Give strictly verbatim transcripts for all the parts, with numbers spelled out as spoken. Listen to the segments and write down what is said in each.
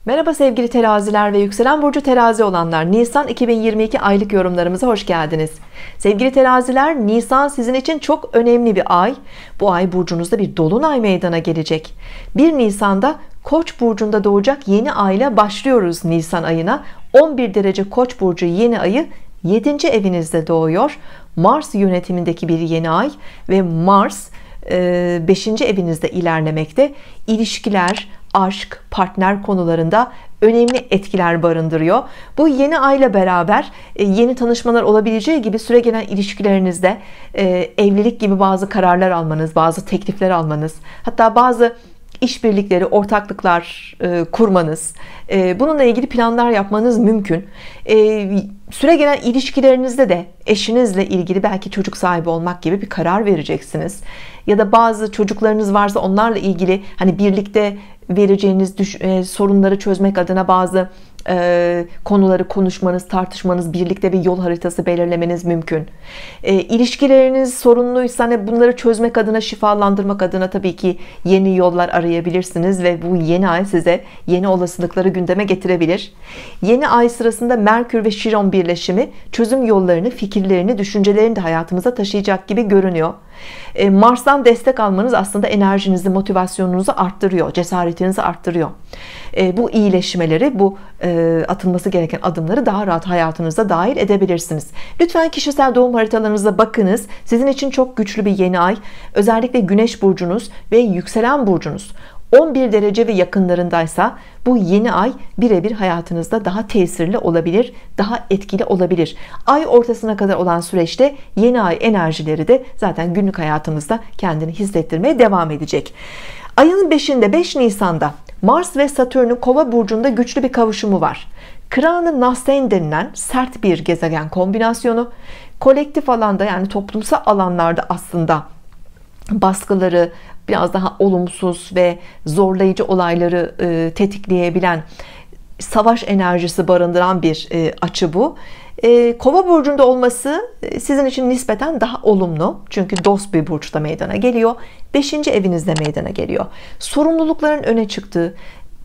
Merhaba sevgili teraziler ve yükselen burcu terazi olanlar, Nisan iki bin yirmi iki aylık yorumlarımıza hoş geldiniz. Sevgili teraziler, Nisan sizin için çok önemli bir ay. Bu ay burcunuzda bir dolunay meydana gelecek. bir Nisan'da Koç burcunda doğacak yeni ayla başlıyoruz Nisan ayına. on bir derece Koç burcu yeni ayı yedinci evinizde doğuyor. Mars yönetimindeki bir yeni ay ve Mars beşinci evinizde ilerlemekte. İlişkiler, aşk, partner konularında önemli etkiler barındırıyor. Bu yeni ayla beraber yeni tanışmalar olabileceği gibi süregelen ilişkilerinizde evlilik gibi bazı kararlar almanız, bazı teklifler almanız, hatta bazı işbirlikleri, ortaklıklar kurmanız, bununla ilgili planlar yapmanız mümkün. Süregelen ilişkilerinizde de eşinizle ilgili belki çocuk sahibi olmak gibi bir karar vereceksiniz. Ya da bazı çocuklarınız varsa onlarla ilgili hani birlikte vereceğiniz düş e, sorunları çözmek adına bazı e, konuları konuşmanız, tartışmanız, birlikte bir yol haritası belirlemeniz mümkün. E, ilişkileriniz sorunluysa hani bunları çözmek adına, şifalandırmak adına tabii ki yeni yollar arayabilirsiniz ve bu yeni ay size yeni olasılıkları gündeme getirebilir. Yeni ay sırasında Merkür ve Şiron birleşimi çözüm yollarını, fikirlerini, düşüncelerini de hayatımıza taşıyacak gibi görünüyor. Mars'tan destek almanız aslında enerjinizi, motivasyonunuzu arttırıyor, cesaretinizi arttırıyor. Bu iyileşmeleri, bu atılması gereken adımları daha rahat hayatınıza dahil edebilirsiniz. Lütfen kişisel doğum haritalarınıza bakınız. Sizin için çok güçlü bir yeni ay. Özellikle Güneş burcunuz ve yükselen burcunuz on bir derece ve yakınlarındaysa bu yeni ay birebir hayatınızda daha tesirli olabilir, daha etkili olabilir. Ay ortasına kadar olan süreçte yeni ay enerjileri de zaten günlük hayatımızda kendini hissettirmeye devam edecek. Ayın beşinde, beş Nisan'da Mars ve Satürn'ün Kova burcunda güçlü bir kavuşumu var. Kıranı Nasten denilen sert bir gezegen kombinasyonu, kolektif alanda, yani toplumsal alanlarda aslında baskıları, biraz daha olumsuz ve zorlayıcı olayları e, tetikleyebilen, savaş enerjisi barındıran bir e, açı bu. E, Kova burcunda olması e, sizin için nispeten daha olumlu. Çünkü dost bir burçta meydana geliyor. beşinci evinizde meydana geliyor. Sorumlulukların öne çıktığı,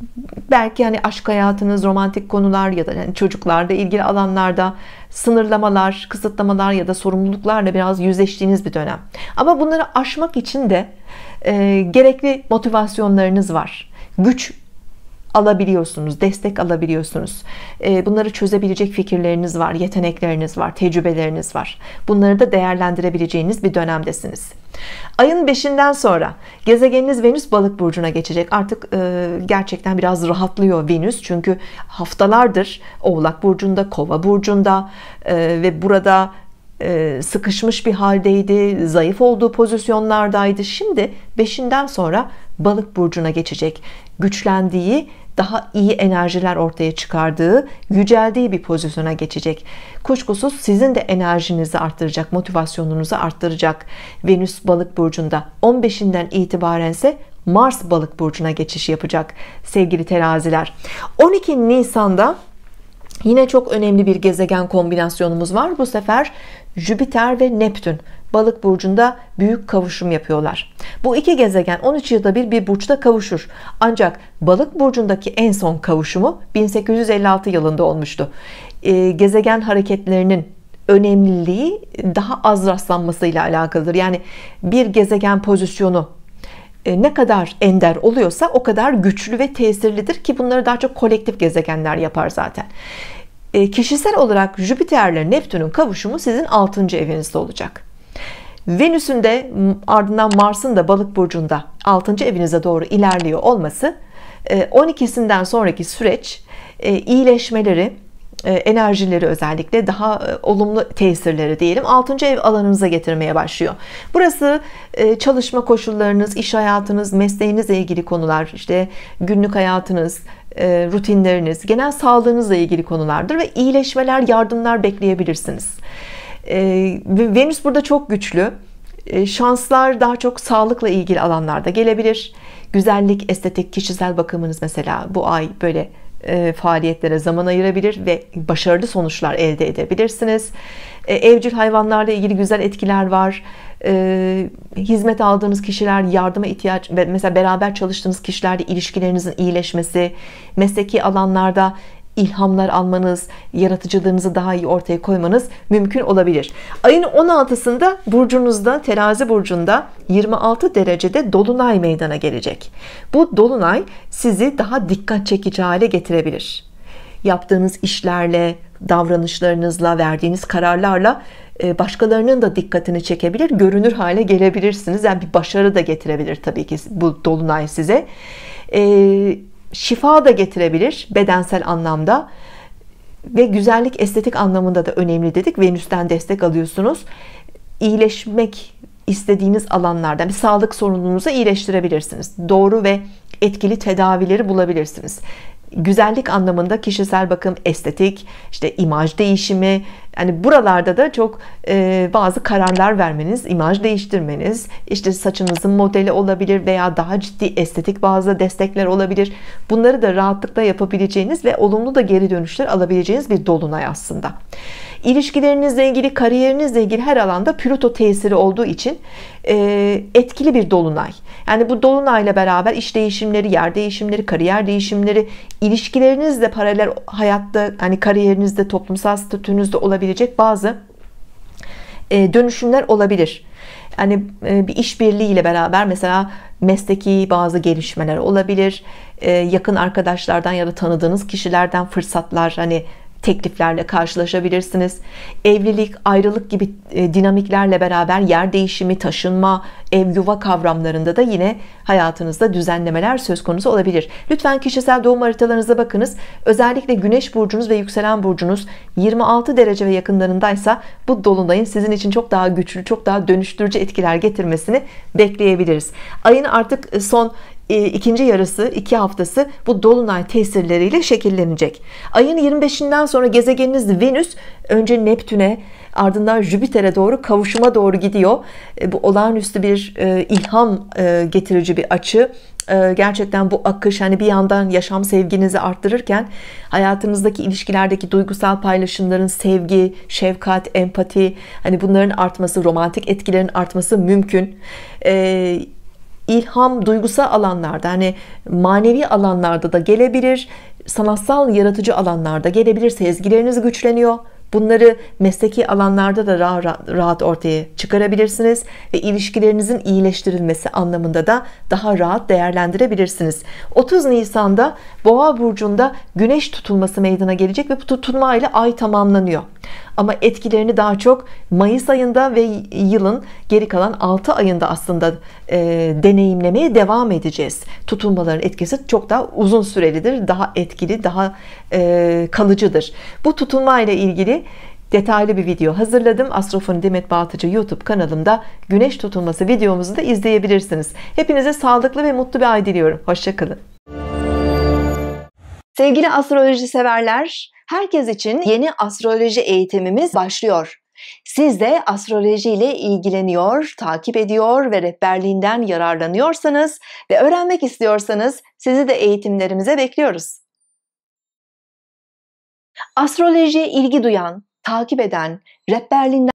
belki hani aşk hayatınız, romantik konular ya da yani çocuklarla ilgili alanlarda sınırlamalar, kısıtlamalar ya da sorumluluklarla biraz yüzleştiğiniz bir dönem. Ama bunları aşmak için de e, gerekli motivasyonlarınız var. Güç alabiliyorsunuz, destek alabiliyorsunuz. E, bunları çözebilecek fikirleriniz var, yetenekleriniz var, tecrübeleriniz var. Bunları da değerlendirebileceğiniz bir dönemdesiniz. Ayın beşinden sonra gezegeniniz Venüs Balık burcuna geçecek. Artık e, gerçekten biraz rahatlıyor Venüs, çünkü haftalardır Oğlak burcunda, Kova burcunda e, ve burada e, sıkışmış bir haldeydi, zayıf olduğu pozisyonlardaydı. Şimdi beşinden sonra Balık burcuna geçecek. Güçlendiği, daha iyi enerjiler ortaya çıkardığı, yüceldiği bir pozisyona geçecek. Kuşkusuz sizin de enerjinizi arttıracak, motivasyonunuzu arttıracak. Venüs Balık burcunda, on beşinden itibaren ise Mars Balık burcuna geçiş yapacak sevgili teraziler. on iki Nisan'da yine çok önemli bir gezegen kombinasyonumuz var. Bu sefer Jüpiter ve Neptün Balık burcunda büyük kavuşum yapıyorlar. Bu iki gezegen on üç yılda bir bir burçta kavuşur. Ancak Balık burcundaki en son kavuşumu bin sekiz yüz elli altı yılında olmuştu. Ee, gezegen hareketlerinin önemliliği daha az rastlanmasıyla alakalıdır. Yani bir gezegen pozisyonu e, ne kadar ender oluyorsa o kadar güçlü ve tesirlidir ki bunları daha çok kolektif gezegenler yapar zaten. E, kişisel olarak Jüpiter ile Neptün'ün kavuşumu sizin altıncı evinizde olacak. Venüs'ün de ardından Mars'ın da Balık burcunda altıncı evinize doğru ilerliyor olması on ikisinden sonraki süreç iyileşmeleri, enerjileri, özellikle daha olumlu tesirleri diyelim altıncı ev alanınıza getirmeye başlıyor. Burası çalışma koşullarınız, iş hayatınız, mesleğinizle ilgili konular, işte günlük hayatınız, rutinleriniz, genel sağlığınızla ilgili konulardır ve iyileşmeler, yardımlar bekleyebilirsiniz. Venüs burada çok güçlü. Şanslar daha çok sağlıkla ilgili alanlarda gelebilir. Güzellik, estetik, kişisel bakımınız mesela bu ay böyle e, faaliyetlere zaman ayırabilir ve başarılı sonuçlar elde edebilirsiniz. E, evcil hayvanlarla ilgili güzel etkiler var. E, hizmet aldığınız kişiler, yardıma ihtiyaç, mesela beraber çalıştığınız kişilerle ilişkilerinizin iyileşmesi, mesleki alanlarda ilhamlar almanız, yaratıcılığınızı daha iyi ortaya koymanız mümkün olabilir. Ayın on altısında burcunuzda, Terazi burcunda yirmi altı derecede dolunay meydana gelecek. Bu dolunay sizi daha dikkat çekici hale getirebilir. Yaptığınız işlerle, davranışlarınızla, verdiğiniz kararlarla başkalarının da dikkatini çekebilir, görünür hale gelebilirsiniz. Yani bir başarı da getirebilir tabii ki bu dolunay size. Ee, şifa da getirebilir bedensel anlamda ve güzellik, estetik anlamında da önemli dedik. Venüs'ten destek alıyorsunuz. İyileşmek istediğiniz alanlarda bir sağlık sorununuzu iyileştirebilirsiniz. Doğru ve etkili tedavileri bulabilirsiniz. Güzellik anlamında kişisel bakım, estetik, işte imaj değişimi, yani buralarda da çok e, bazı kararlar vermeniz, imaj değiştirmeniz, işte saçınızın modeli olabilir veya daha ciddi estetik bazı destekler olabilir. Bunları da rahatlıkla yapabileceğiniz ve olumlu da geri dönüşler alabileceğiniz bir dolunay aslında. İlişkilerinizle ilgili, kariyerinizle ilgili her alanda Plüto tesiri olduğu için e, etkili bir dolunay. Yani bu dolunayla beraber iş değişimleri, yer değişimleri, kariyer değişimleri, ilişkilerinizle paralel hayatta, hani kariyerinizde, toplumsal statünüzde olabilecek bazı e, dönüşümler olabilir. Yani e, bir işbirliği ile beraber mesela mesleki bazı gelişmeler olabilir. E, yakın arkadaşlardan ya da tanıdığınız kişilerden fırsatlar, hani tekliflerle karşılaşabilirsiniz. Evlilik, ayrılık gibi dinamiklerle beraber yer değişimi, taşınma, ev yuva kavramlarında da yine hayatınızda düzenlemeler söz konusu olabilir. Lütfen kişisel doğum haritalarınıza bakınız. Özellikle Güneş burcunuz ve yükselen burcunuz yirmi altı derece ve yakınlarındaysa bu dolunayın sizin için çok daha güçlü, çok daha dönüştürücü etkiler getirmesini bekleyebiliriz. Ayın artık son ikinci yarısı, iki haftası bu dolunay tesirleriyle şekillenecek. Ayın yirmi beşinden sonra gezegeniniz Venüs önce Neptün'e, ardından Jüpiter'e doğru kavuşuma doğru gidiyor. Bu olağanüstü bir ilham getirici bir açı. Gerçekten bu akış, hani bir yandan yaşam sevginizi arttırırken hayatınızdaki ilişkilerdeki duygusal paylaşımların, sevgi, şefkat, empati, hani bunların artması, romantik etkilerin artması mümkün. Ee, İlham duygusal alanlarda, hani manevi alanlarda da gelebilir, sanatsal yaratıcı alanlarda gelebilir. Sezgileriniz güçleniyor. Bunları mesleki alanlarda da rahat, rahat ortaya çıkarabilirsiniz ve ilişkilerinizin iyileştirilmesi anlamında da daha rahat değerlendirebilirsiniz. otuz Nisan'da Boğa burcunda Güneş tutulması meydana gelecek ve bu tutulma ile ay tamamlanıyor. Ama etkilerini daha çok Mayıs ayında ve yılın geri kalan altı ayında aslında e, deneyimlemeye devam edeceğiz. Tutulmaların etkisi çok daha uzun sürelidir, daha etkili, daha e, kalıcıdır. Bu tutulma ile ilgili detaylı bir video hazırladım. Astrofoni Demet Baltacı YouTube kanalımda Güneş tutulması videomuzu da izleyebilirsiniz. Hepinize sağlıklı ve mutlu bir ay diliyorum. Hoşça kalın. Sevgili astroloji severler, herkes için yeni astroloji eğitimimiz başlıyor. Siz de astroloji ile ilgileniyor, takip ediyor ve rehberliğinden yararlanıyorsanız ve öğrenmek istiyorsanız sizi de eğitimlerimize bekliyoruz. Astrolojiye ilgi duyan, takip eden, rehberliğinden